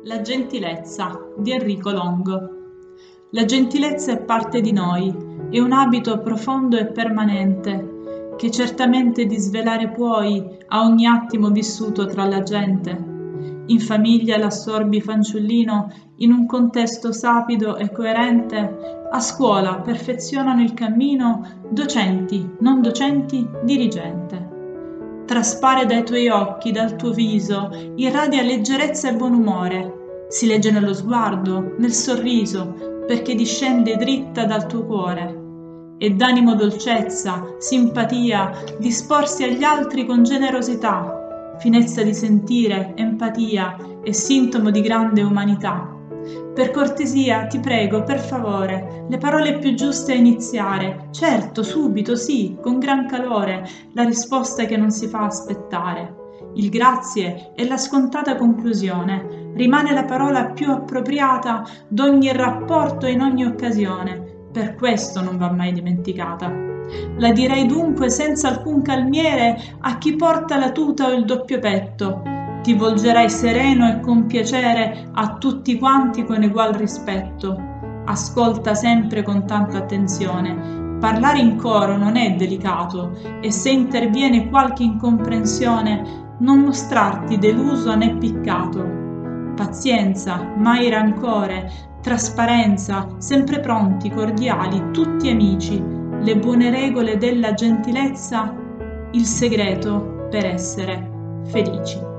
La gentilezza di Enrico Longo. La gentilezza è parte di noi, è un abito profondo e permanente, che certamente disvelare puoi a ogni attimo vissuto tra la gente. In famiglia l'assorbi fanciullino, in un contesto sapido e coerente, a scuola perfezionano il cammino docenti, non docenti, dirigente. Traspare dai tuoi occhi, dal tuo viso, irradia leggerezza e buon umore. Si legge nello sguardo, nel sorriso, perché discende dritta dal tuo cuore. E d'animo dolcezza, simpatia, disporsi agli altri con generosità, finezza di sentire, empatia e sintomo di grande umanità. Per cortesia, ti prego, per favore, le parole più giuste a iniziare. Certo, subito, sì, con gran calore, la risposta che non si fa aspettare. Il grazie è la scontata conclusione. Rimane la parola più appropriata d'ogni rapporto e in ogni occasione. Per questo non va mai dimenticata. La direi dunque senza alcun calmiere a chi porta la tuta o il doppio petto. Ti volgerai sereno e con piacere a tutti quanti con egual rispetto. Ascolta sempre con tanta attenzione. Parlare in coro non è delicato e se interviene qualche incomprensione non mostrarti deluso né piccato. Pazienza, mai rancore, trasparenza, sempre pronti, cordiali, tutti amici, le buone regole della gentilezza, il segreto per essere felici.